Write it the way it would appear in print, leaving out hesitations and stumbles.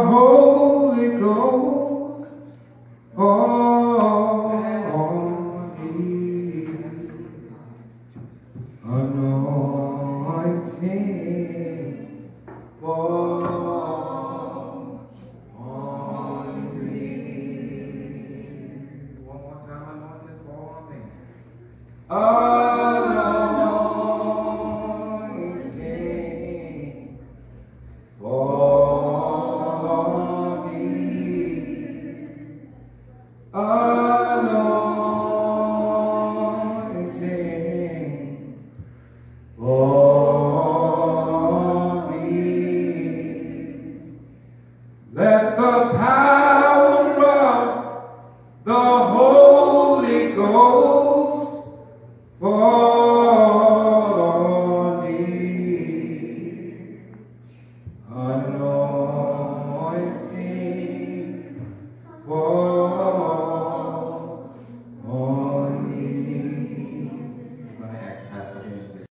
Holy Ghost fall on me, anointing fall on me. One more time, anointing fall on me. Anointing fall on me. Anointing fall on me. Let the power of the Holy Ghost